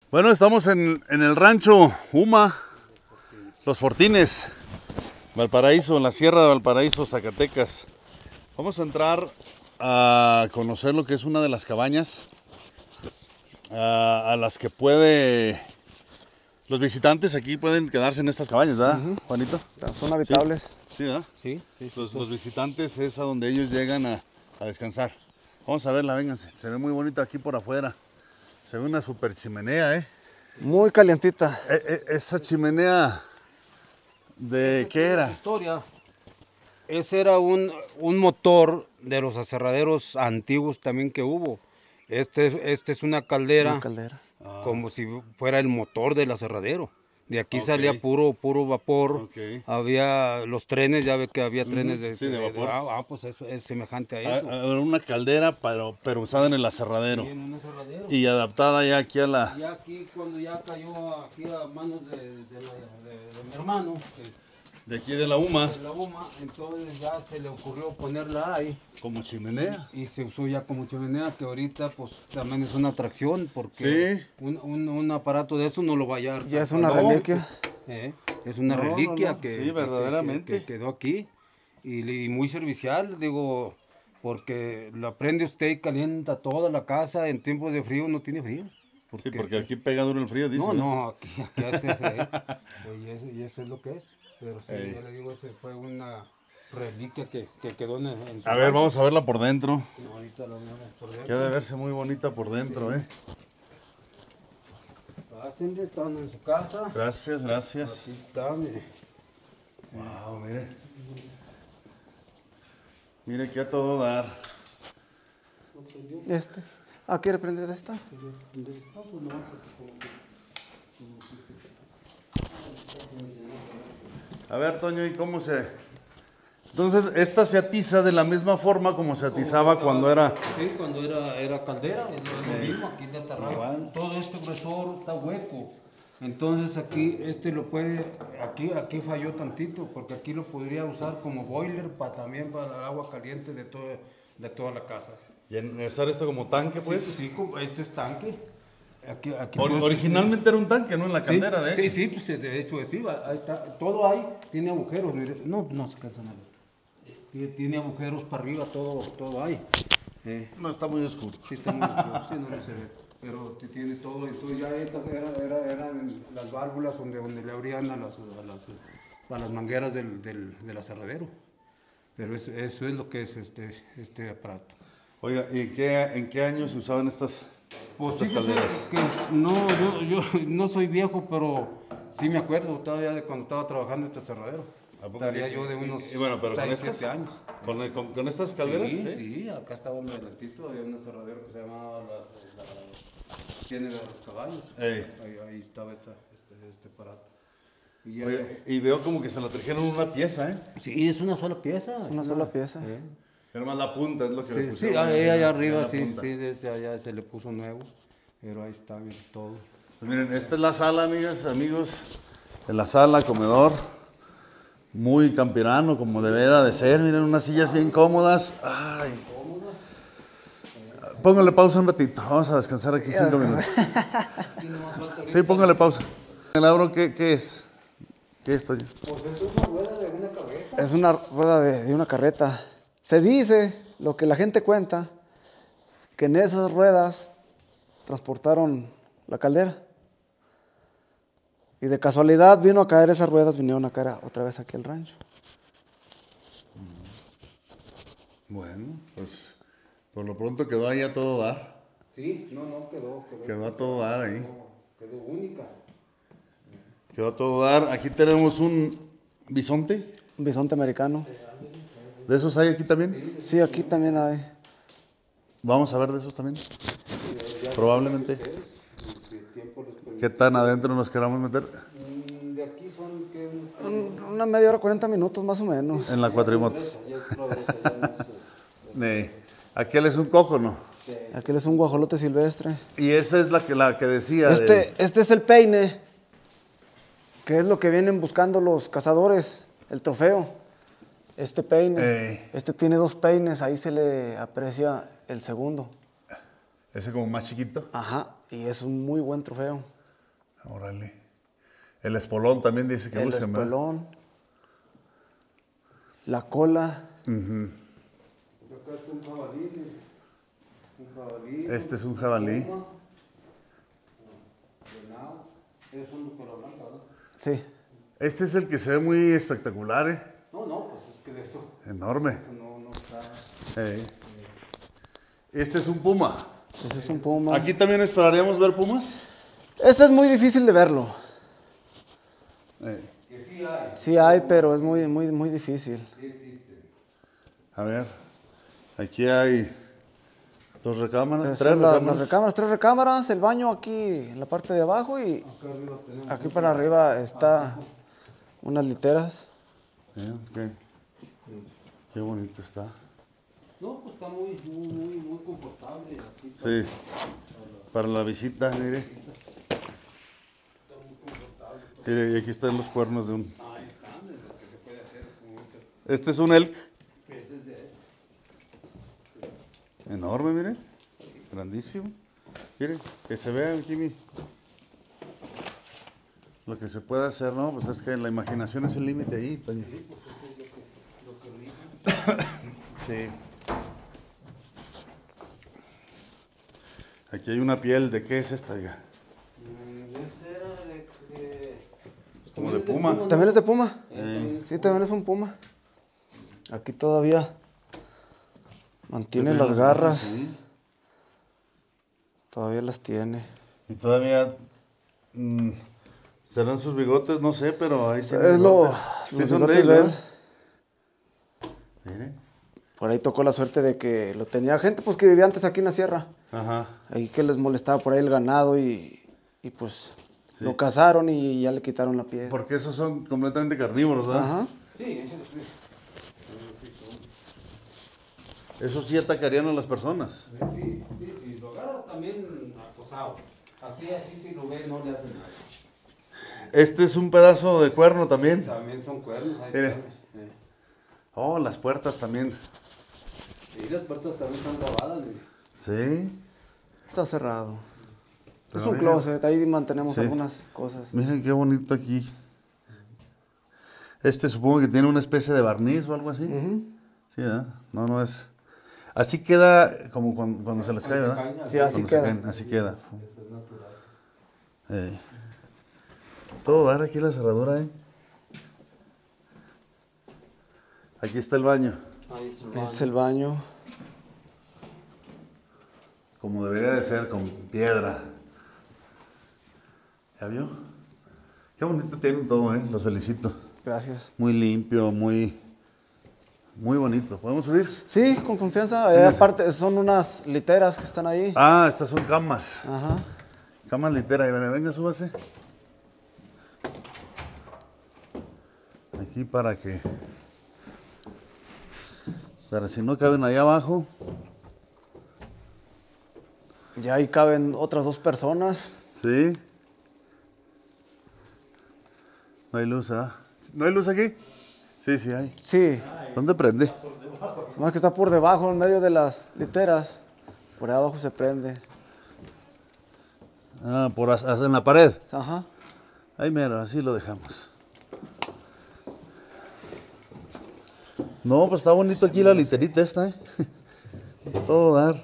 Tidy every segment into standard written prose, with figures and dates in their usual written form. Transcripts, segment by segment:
Bueno, estamos en el rancho Uma, Los Fortines, Valparaíso, en la Sierra de Valparaíso, Zacatecas. Vamos a entrar a conocer lo que es una de las cabañas a las que los visitantes aquí pueden quedarse en estas cabañas, ¿verdad, Juanito? Son habitables. Sí, ¿verdad? Sí. Los visitantes es a donde ellos llegan a descansar. Vamos a verla, vénganse. Se ve muy bonita aquí por afuera. Se ve una super chimenea, ¿eh? Muy calientita. Esa chimenea, ¿de qué era? Historia. Ese era un motor de los aserraderos antiguos también que hubo. Este es una caldera, Una caldera. como si fuera el motor del aserradero. De aquí Ok. salía puro vapor. Ok. Había los trenes, ya ve que había trenes de vapor. pues eso es semejante a eso. Era una caldera, pero usada en el aserradero. Sí, en un aserradero. Y adaptada ya aquí a la... Ya aquí, cuando ya cayó aquí a manos de mi hermano, De aquí de la UMA, de la UMA, entonces ya se le ocurrió ponerla ahí como chimenea. y se usó ya como chimenea, que ahorita pues también es una atracción, porque Sí. un aparato de eso no lo va a hallar. Ya es una No. reliquia. Es una No, no, reliquia no. que, Sí, verdaderamente. que quedó aquí y muy servicial, digo, porque la prende usted y calienta toda la casa. En tiempos de frío no tiene frío. Sí, porque aquí pega duro el frío, dice. No, aquí hace frío. Y eso es lo que es. Pero sí, Ey. yo le digo, ese fue una reliquia que quedó en su A ver, mano. vamos a verla por dentro. No, ahorita la vemos por dentro. Que ha de verse muy bonita por dentro, ¿eh? Pásenle, están en su casa. Gracias, gracias. Aquí está, mire. Wow, mire. Mire que a todo dar. ¿Quiere prender de esta? A ver, Toño, ¿y cómo se...? Entonces, esta se atiza de la misma forma como se atizaba cuando era... Sí, cuando era caldera, es lo mismo, aquí le atarraba. Igual. Todo este gruesor está hueco. Entonces aquí aquí falló tantito, porque aquí lo podría usar como boiler también para el agua caliente de toda la casa. Y en usar esto como tanque, pues. Sí, este es tanque. Aquí Originalmente era un tanque, ¿no? En la caldera, de hecho. Sí, pues de hecho sí, ahí está, todo ahí tiene agujeros, mire, no se cansa nada. Tiene agujeros para arriba, todo ahí. No, está muy oscuro. Sí, está muy oscuro, sí, no se ve. Pero tiene todo, entonces ya estas eran las válvulas donde le abrían a las mangueras del aserradero. Pero eso es lo que es este aparato. Oiga, ¿y en qué años se usaban estas Pues calderas? yo no soy viejo, pero sí me acuerdo todavía de cuando estaba trabajando en este aserradero. Estaría yo de unos Bueno, pero 6, ¿con 7 estas? años. ¿Con estas calderas? Sí, acá estaba un adelantito, había un aserradero que se llamaba la Ciénaga de los Caballos. Ey. Ahí estaba este aparato. Y ya- Oye, y veo como que se la trajeron una pieza, ¿eh? sí, es una sola pieza. Una sola pieza. Era más la punta, es lo que le Sí, pusieron. ahí allá en arriba, la sí, punta. desde allá se le puso nuevo. Pero ahí está, mire, todo. Pues miren, esta es la sala, amigas, amigos. En la sala, comedor. Muy campirano, como debería de ser. Miren, unas sillas bien cómodas. Ay. Póngale pausa un ratito. Vamos a descansar aquí 5 minutos. Sí, póngale pausa. ¿El abro qué es? ¿Qué es, Toño? Pues es una rueda de una carreta. Es una rueda de una carreta. Se dice, lo que la gente cuenta, que en esas ruedas transportaron la caldera. Y de casualidad vino a caer esas ruedas, vinieron a caer otra vez aquí al rancho. Bueno, pues por lo pronto quedó ahí a todo dar. Sí, no, quedó. Quedó a todo dar ahí. Quedó única. Quedó a todo dar. Aquí tenemos un bisonte. Un bisonte americano. ¿De esos hay aquí también? Sí, aquí también hay. Vamos a ver de esos también. Probablemente. ¿Qué tan adentro nos queramos meter? De aquí son que Una media hora, 40 minutos más o menos. En la cuatrimoto. Aquel es un coco, ¿no? Aquel es un guajolote silvestre. Y esa es la que decía. Este es el peine, que es lo que vienen buscando los cazadores, el trofeo. Este peine. Este tiene 2 peines, ahí se le aprecia el segundo. Ese como más chiquito. Ajá, y es un muy buen trofeo. Órale. El espolón también dice que El buscan, ¿verdad? espolón. La cola. Acá está un jabalí. Un jabalí. Este es un jabalí. Puma, venados. Esos son de cola blanca, ¿verdad? Sí. Este es el que se ve muy espectacular, ¿eh? No, pues es que de eso. Enorme. Eso no está. Este es un puma. Ese es un puma. ¿Aquí también esperaríamos ver pumas? Ese es muy difícil de verlo. Que sí hay. Sí hay, pero es muy difícil. Sí existe. A ver. Aquí hay 2 recámaras, Son 3 recámaras. las recámaras, 3 recámaras, el baño aquí en la parte de abajo y Acá arriba tenemos. aquí para arriba está unas literas. Ok. Qué bonito está. No, pues está muy confortable. Aquí Sí. Para la visita, mire. Mire, y aquí están los cuernos de un... ahí están, es lo que se puede hacer con mucho. Este es un elk. Ese es de él. Enorme, mire. Grandísimo. Mire, que se vea aquí lo que se puede hacer, ¿no? Pues es que la imaginación es el límite ahí, Toño. Sí, pues eso es lo que rige. Sí. Aquí hay una piel, ¿de qué es esta, oiga? Ese era Como de puma. ¿También es de puma? También Sí, también es un puma. Aquí todavía mantiene las garras. Sí. Todavía las tiene. Y todavía... serán sus bigotes, no sé, pero ahí sí. Es los bigotes de él. Mire. Por ahí tocó la suerte de que lo tenía gente pues que vivía antes aquí en la sierra. Ajá. Ahí que les molestaba por ahí el ganado y pues Sí. lo cazaron y ya le quitaron la piel. Porque esos son completamente carnívoros, ¿verdad? Ajá. Sí, ese sí. Sí son. Esos sí atacarían a las personas. Sí, lo agarra también acosado. Así, si lo ve, no le hace nada. Este es un pedazo de cuerno también. También son cuernos, ahí Mire. están. Oh, las puertas también. Y las puertas también están grabadas. Sí. Está cerrado. Pero es un miren. closet, ahí mantenemos Sí. algunas cosas. Miren qué bonito aquí. Este supongo que tiene una especie de barniz o algo así. Sí, ¿verdad? No es... Así queda como cuando se les cae, ¿verdad? Sí, así Cuando se queda. caen, así queda. Eso es natural. Todo dar aquí la cerradura, ¿eh? Aquí está el baño, Ahí es el Es el baño. como debería de ser, con piedra. ¿Ya vio? Qué bonito tienen todo, ¿eh? Los felicito. Gracias. Muy limpio, muy bonito. ¿Podemos subir? Sí, con confianza. Aparte, son unas literas que están ahí. Ah, estas son camas. Ajá. Camas literas. Y venga, súbase. Aquí para si no caben allá abajo. Ya ahí caben otras 2 personas. Sí. No hay luz, ¿ah? ¿No hay luz aquí? Sí, sí hay. Sí. ¿Dónde prende? Más que está por debajo, en medio de las literas. Por ahí abajo se prende. Ah, en la pared. Ajá. Ahí mero, así lo dejamos. No, pues está bonito aquí la literita esta, ¿eh? Todo dar.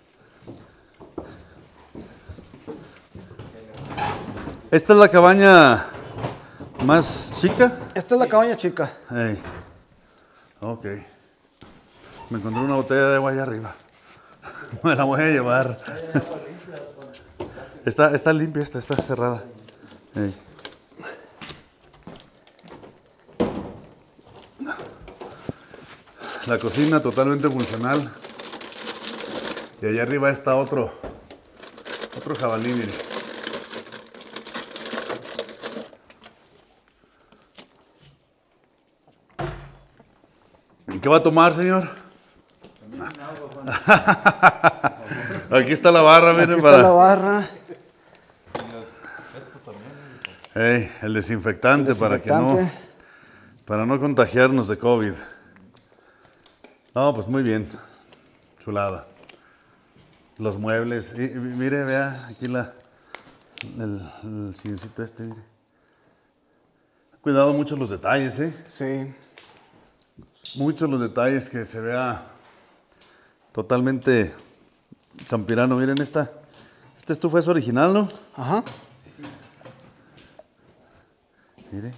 Esta es la cabaña más chica. Esta es la cabaña chica. Hey. Ok. Me encontré una botella de agua allá arriba. Me la voy a llevar. Está limpia, está cerrada. Hey. La cocina totalmente funcional. Y allá arriba está otro jabalí, mire. ¿Qué va a tomar, señor? Aquí está la barra, miren. Aquí está la barra. Hey, el desinfectante, Desinfectante. para no contagiarnos de COVID. No, pues muy bien. Chulada. Los muebles. Y mire, vea, aquí El silloncito este, mire. Cuidado mucho los detalles, ¿eh? Sí. Muchos los detalles, que se vea totalmente campirano. Miren esta estufa es original, ¿no? Ajá. Mire.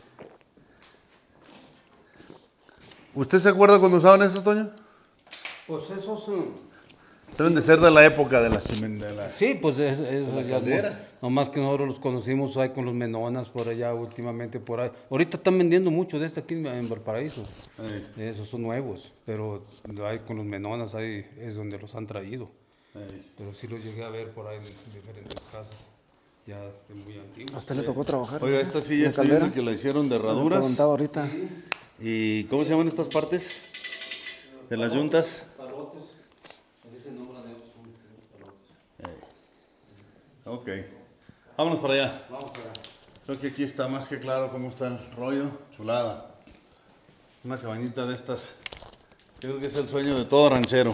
¿Usted se acuerda cuando usaban estas, Toño? Pues esos... Deben de ser de la época de la cimendera. Sí, pues eso ya caldera. no más que nosotros los conocimos ahí con los menonas por allá últimamente por ahí. Ahorita están vendiendo mucho de este aquí en Valparaíso. Esos son nuevos, pero ahí con los menonas ahí es donde los han traído. Pero sí los llegué a ver por ahí en diferentes casas, ya de muy antiguos. ¿A usted le tocó trabajar? Oiga, esta sí ya está viendo que la hicieron de herraduras. Me preguntaba ahorita. ¿Y cómo se llaman estas partes? De las yuntas. Palotes, así se nombran ellos, son palotes. Ok. Vámonos para allá. Vamos allá. Creo que aquí está más que claro cómo está el rollo. Chulada. Una cabañita de estas. Yo creo que es el sueño de todo ranchero.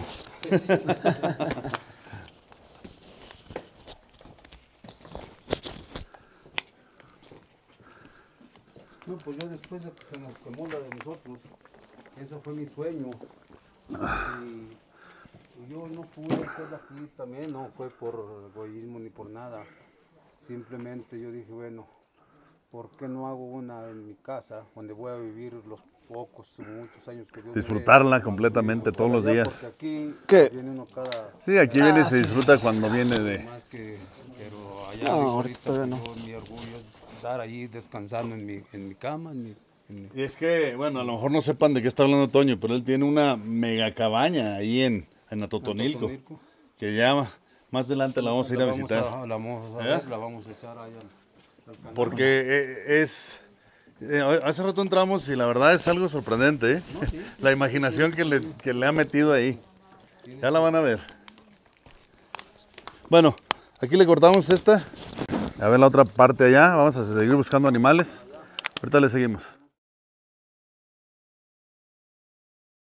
No, pues yo después de que se nos quemó la de nosotros, ese fue mi sueño. Y yo no pude hacerla aquí también, no fue por egoísmo ni por nada. Simplemente yo dije, bueno, ¿por qué no hago una en mi casa, donde voy a vivir los pocos, muchos años que Dios me dé? Disfrutarla completamente todos los días. Porque aquí ¿Qué? viene uno cada... Sí, aquí viene y se disfruta cuando viene de... Más que, pero allá No, arriba ahorita todavía no. mi orgullo es estar ahí descansando en mi cama, en mi Y es que, bueno, a lo mejor no sepan de qué está hablando Toño, pero él tiene una mega cabaña ahí en Atotonilco, Atotonilco. que ya más adelante la vamos a ir a visitar. La vamos a ¿Eh? ver, la vamos a echar ahí al canal. Porque hace rato entramos y la verdad es algo sorprendente, ¿eh? No, sí. La imaginación que le ha metido ahí. Ya la van a ver. Bueno, aquí le cortamos esta. A ver la otra parte allá. Vamos a seguir buscando animales. Ahorita le seguimos.